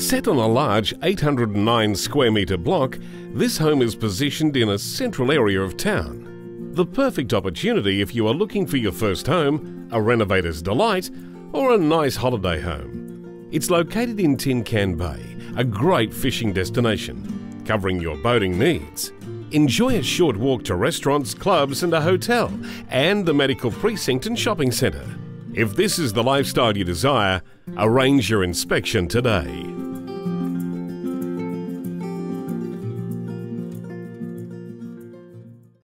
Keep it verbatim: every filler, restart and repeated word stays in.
Set on a large eight hundred nine square metre block, this home is positioned in a central area of town. The perfect opportunity if you are looking for your first home, a renovator's delight, or a nice holiday home. It's located in Tin Can Bay, a great fishing destination, covering your boating needs. Enjoy a short walk to restaurants, clubs and a hotel, and the medical precinct and shopping centre. If this is the lifestyle you desire, arrange your inspection today.